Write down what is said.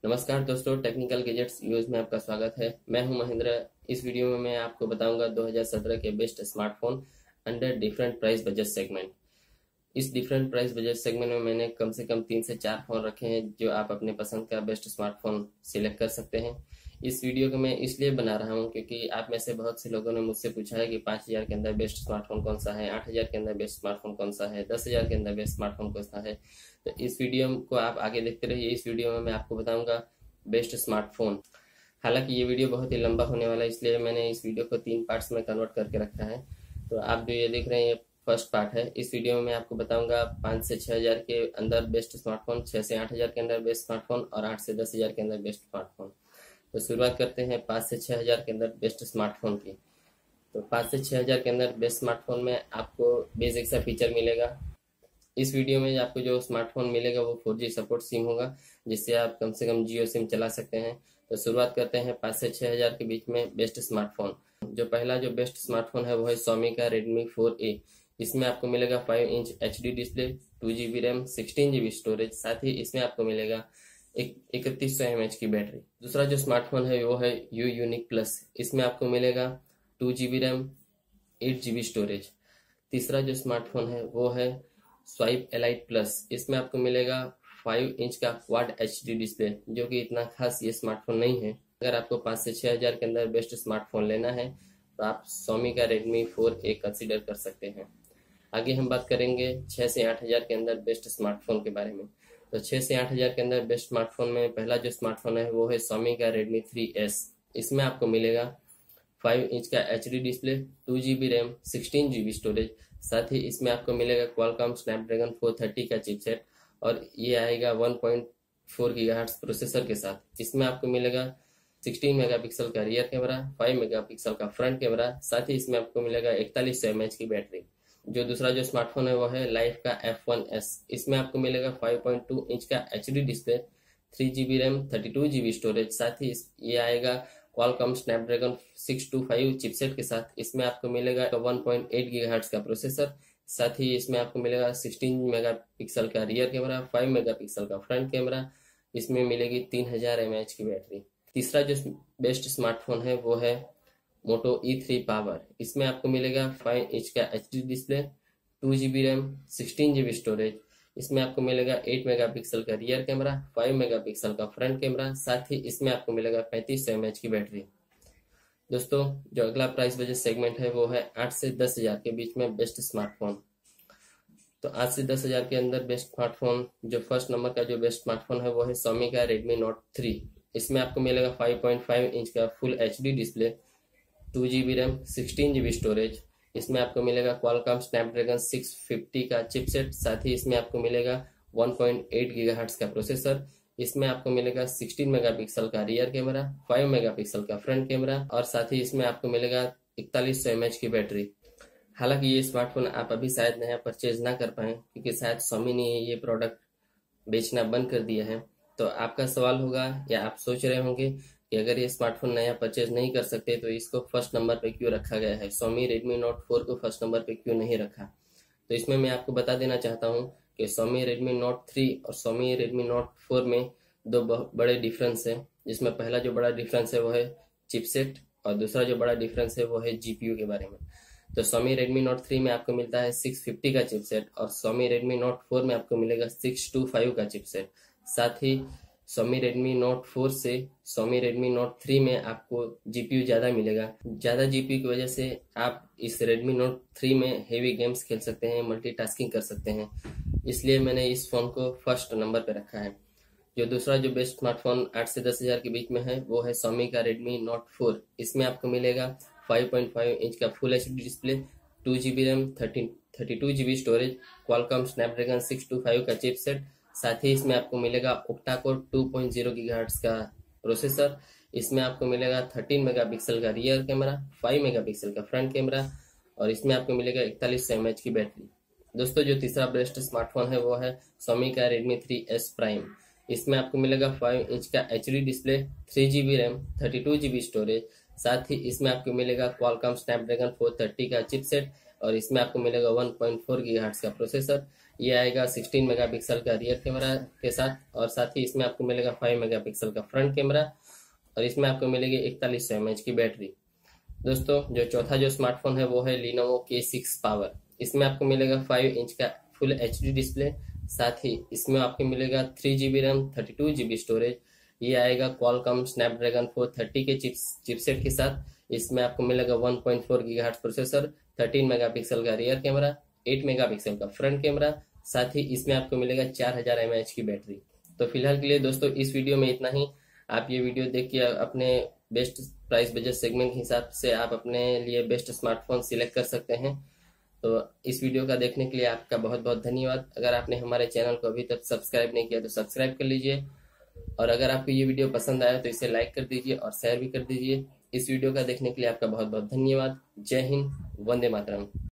नमस्कार दोस्तों, technical gadgets use में आपका स्वागत है। मैं हूं महेंद्र। इस वीडियो में मैं आपको बताऊंगा 2017 के best smartphone under different price budget segment. इस डिफरेंट प्राइस बजट सेगमेंट में मैंने कम से कम 3 से 4 फोन रखे हैं जो आप अपने पसंद का बेस्ट स्मार्टफोन सिलेक्ट कर सकते हैं। इस वीडियो को मैं इसलिए बना रहा हूं क्योंकि आप में से बहुत से लोगों ने मुझसे पूछा है कि 5,000 के अंदर बेस्ट स्मार्टफोन कौन सा है, 8,000 के अंदर बेस्ट स्मार्टफोन कौन सा है, 10,000 के अंदर बेस्ट स्मार्टफोन कौन सा है। तो इस वीडियो को आप आगे देखते रहिए। इस वीडियो में मैं आपको बताऊंगा बेस्ट स्मार्टफोन। हालांकि ये वीडियो बहुत ही लंबा होने वाला है, इसलिए मैंने इस वीडियो को 3 पार्ट्स में कन्वर्ट करके रखा है। तो आप जो ये देख रहे हैं ये फर्स्ट पार्ट है। इस वीडियो में मैं आपको बताऊंगा 5 से 6 हज़ार के अंदर बेस्ट स्मार्टफोन, 6 से 8 हज़ार के अंदर बेस्ट स्मार्टफोन और 8 से 10 हज़ार के अंदर बेस्ट स्मार्टफोन। तो शुरुआत करते हैं 5 से 6 हज़ार के अंदर बेस्ट स्मार्टफोन की। तो 5 से 6 हज़ार के अंदर बेस्ट स्मार्टफोन में आपको बेसिक सा फीचर मिलेगा। इस वीडियो में आपको जो स्मार्टफोन मिलेगा वो 4G सपोर्ट सिम होगा, जिससे आप कम से कम जियो सिम चला सकते हैं। तो शुरुआत करते हैं 5 से 6 हज़ार के बीच में बेस्ट स्मार्टफोन। जो पहला जो बेस्ट स्मार्टफोन है वो है Xiaomi का Redmi 4A। इसमें आपको मिलेगा 5 inch HD display, 2GB RAM, 16GB storage, साथ ही इसमें आपको मिलेगा 3100 mAh की बैटरी। दूसरा जो स्मार्टफोन है वो है U Unique Plus। इसमें आपको मिलेगा 2GB रैम, 8GB स्टोरेज। तीसरा जो स्मार्टफोन है वो है स्वाइप एलाइट प्लस। इसमें आपको मिलेगा 5 इंच का क्वाड HD डिस्प्ले, जो कि इतना खास ये स्मार्टफोन नहीं है। अगर आपको 5 से 6 हज़ार के अंदर बेस्ट स्मार्टफोन लेना है तो आप Xiaomi का Redmi 4A कंसीडर कर सकते हैं। आगे हम बात करेंगे 6 से 8 हज़ार के अंदर बेस्ट स्मार्टफोन के बारे में। तो 6 से 8 हज़ार के अंदर बेस्ट स्मार्टफोन में पहला जो स्मार्टफोन है वो है Xiaomi का Redmi 3S। इसमें आपको मिलेगा 5 इंच का HD display, 2GB RAM, 16GB storage, साथ ही इसमें आपको मिलेगा क्वालकॉम स्नैपड्रैगन 430 का चिपसेट और ये आएगा 1.4 गीगाहर्ट्ज प्रोसेसर के साथ। इसमें आपको मिलेगा 16 मेगापिक्सल का रियर कैमरा, 5 मेगापिक्सल का फ्रंट कैमरा, साथ ही इसमें आपको मिलेगा 4100 mAh की बैटरी। जो दूसरा जो स्मार्टफोन है वो है लाइफ का F1S। इसमें आपको मिलेगा 5.2 इंच का HD display, 3GB RAM, 32GB storage, साथ ही ये आएगा क्वालकॉम स्नैपड्रैगन 625 चिपसेट के साथ। इसमें आपको मिलेगा 1.8 गीगाहर्ट्ज का प्रोसेसर, साथ ही इसमें आपको मिलेगा 16 मेगापिक्सल का रियर कैमरा, 5 मेगापिक्सल का फ्रंट कैमरा। इसमें मिलेगी 3000 mAh की बैटरी। तीसरा जो बेस्ट स्मार्टफोन है वो है मोटो E3 पावर। इसमें आपको मिलेगा 5 इंच का HD display, 2GB RAM, 16GB storage. इसमें आपको मिलेगा 8 मेगापिक्सल का रियर कैमरा, 5 मेगापिक्सल का फ्रंट कैमरा, साथ ही इसमें आपको मिलेगा 3500 mAh की बैटरी। दोस्तों, जो अगला प्राइस बजट सेगमेंट है वो है 8 से 10 हज़ार के बीच में बेस्ट स्मार्टफोन। तो 8 से 10 हज़ार के अंदर बेस्ट स्मार्टफोन, जो फर्स्ट नंबर का जो बेस्ट स्मार्टफोन है वो है Xiaomi का Redmi Note 3। इसमें आपको मिलेगा 5.5 इंच का full HD display, 2GB RAM, 16GB storage. इसमें आपको मिलेगा क्वालकॉम स्नैपड्रैगन 650 का चिपसेट, साथ ही इसमें आपको मिलेगा 1.8 गीगाहर्ट्ज का प्रोसेसर। इसमें आपको मिलेगा 16 मेगापिक्सल का रियर कैमरा, 5 मेगापिक्सल का फ्रंट कैमरा और साथ ही इसमें आपको मिलेगा 4100 mAh की बैटरी। हालांकि ये स्मार्टफोन आप अभी शायद नया परचेज ना कर पाए क्योंकि शायद Xiaomi ने ये प्रोडक्ट बेचना बंद कर दिया है। तो आपका सवाल होगा या आप सोच रहे होंगे कि अगर ये स्मार्टफोन नया परचेज नहीं कर सकते तो इसको फर्स्ट नंबर पे क्यों रखा गया है, Xiaomi Redmi Note 4 को फर्स्ट नंबर पे क्यों नहीं रखा। तो इसमें मैं आपको बता देना चाहता हूँ कि Xiaomi Redmi Note 3 और Xiaomi Redmi Note 4 में दो बड़े डिफरेंस है। जिसमें पहला जो बड़ा डिफरेंस है वो है चिपसेट और दूसरा जो बड़ा डिफरेंस है वो है GPU के बारे में। तो Xiaomi Redmi Note 3 में आपको मिलता है 650 का चिपसेट और Xiaomi Redmi Note 4 में आपको मिलेगा 625 का चिपसेट। साथ ही Xiaomi Redmi Note 4 से Xiaomi Redmi Note 3 में आपको GPU ज़्यादा मिलेगा। ज़्यादा GPU की वजह से आप इस Redmi Note 3 में हेवी गेम्स खेल सकते हैं, मल्टीटास्किंग कर सकते हैं। इसलिए मैंने इस फ़ोन को फर्स्ट नंबर पे रखा है। जो दूसरा जो बेस्ट स्मार्टफोन 8 से 10 हज़ार के बीच में है वो है Xiaomi का Redmi Note 4। इसमें आपको मिलेगा 5.5 इंच का full HD display, 2GB RAM, 32GB storage, Qualcomm Snapdragon 625 का चिपसेट, साथ ही इसमें आपको मिलेगा ऑक्टा कोर 2.0 गीगाहर्ट्ज का प्रोसेसर। इसमें आपको मिलेगा 13 मेगापिक्सल का रियर कैमरा, 5 मेगापिक्सल का फ्रंट कैमरा और इसमें आपको मिलेगा 4100 mAh की बैटरी। दोस्तों, जो तीसरा बेस्ट स्मार्टफोन है वो है Xiaomi का Redmi 3S Prime। इसमें आपको मिलेगा 5 इंच का HD display, 3GB RAM, 32GB storage, साथ ही इसमें आपको मिलेगा क्वालकॉम स्नैपड्रैगन 430 का चिपसेट और इसमें आपको मिलेगा 1.4 गीगाहर्ट्ज का प्रोसेसर। ये आएगा 16 मेगापिक्सल का रियर कैमरा के साथ, और साथ ही इसमें आपको मिलेगा 5 मेगापिक्सल का फ्रंट कैमरा, और इसमें आपको मिलेगी 4100 mAh की बैटरी। दोस्तों जो चौथा जो स्मार्टफोन है वो है Lenovo K6 पावर। इसमें आपको मिलेगा 5 इंच का फुल HD डिस्प्ले, साथ ही इसमें आपको मिलेगा 3GB रैम 32GB स्टोरेज। ये आएगा Qualcomm Snapdragon 430 के चिपसेट के साथ। इसमें आपको मिलेगा 1.4 गीगाहर्ट्ज प्रोसेसर, 13 मेगापिक्सल का रियर कैमरा, 8 मेगापिक्सल का फ्रंट कैमरा, साथ ही इसमें आपको मिलेगा 4000 mAh की बैटरी। तो फिलहाल के लिए दोस्तों इस वीडियो में इतना ही। आप ये वीडियो देख के अपने बेस्ट प्राइस बजट सेगमेंट के हिसाब से आप अपने लिए बेस्ट स्मार्टफोन सिलेक्ट कर सकते हैं। तो इस वीडियो का देखने के लिए आपका बहुत बहुत धन्यवाद। अगर आपने हमारे चैनल को अभी तक सब्सक्राइब नहीं किया तो सब्सक्राइब कर लीजिए, और अगर आपको ये वीडियो पसंद आया तो इसे लाइक कर दीजिए और शेयर भी कर दीजिए। इस वीडियो का देखने के लिए आपका बहुत बहुत धन्यवाद। जय हिंद, वंदे मातरम।